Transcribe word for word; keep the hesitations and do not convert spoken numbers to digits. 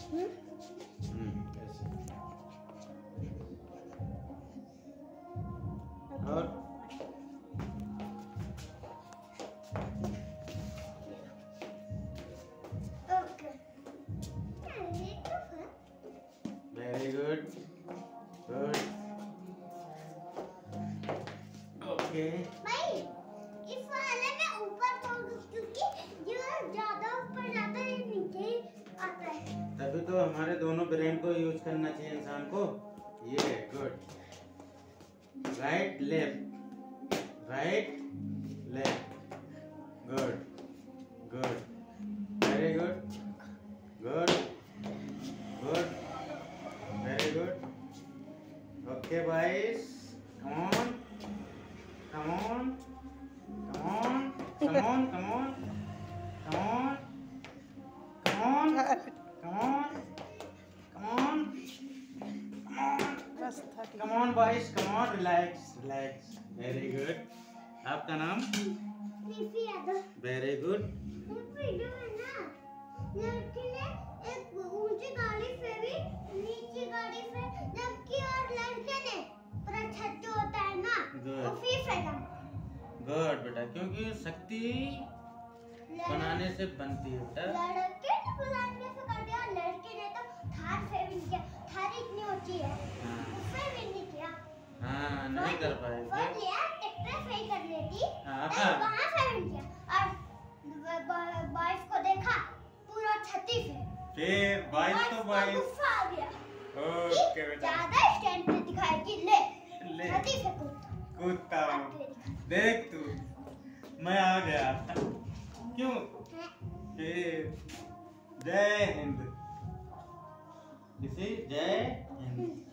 हम्म ऐसे। और very good good okay. भाई इस वाले में ऊपर क्योंकि जो ज्यादा ऊपर जाता है नीचे आता है। तभी तो हमारे दोनों ब्रेन को यूज करना चाहिए इंसान को। ये good right left right left good good very good good good very good okay boys come on come on come on come on come on come on come on come on come on come on boys come on relax relax very good. आपका नाम? Nifi Yadav. Very good. Video में ना लड़की ने एक ऊंची गाड़ी फेंकी नीचे गाड़ी फेंक जबकि और लड़के ने पूरा छत जो होता है ना वो फिर फेंका। गुड बेटा क्योंकि शक्ति बनाने से बनती है बेटा। लड़के ने बनाने से कर दिया लड़के ने तो थार फेंक दिया। थार इतनी ऊंची है उससे भी नहीं किया। हाँ नहीं कर पाएगी। और लिया ट्रैक्टर फेंक कर लेती हाँ वहाँ फेंक किया और बॉयज को देखा पूरा छती पे। फिर बॉयज तो बॉयज गुस्सा आ गया। ओके बेटा ज्यादा स्टैंड पे दिखाएगी ले ले छती पे कूदता हूँ देख तू मैं आ गया क्यों। फिर जय हिंद किसी जय हिंद।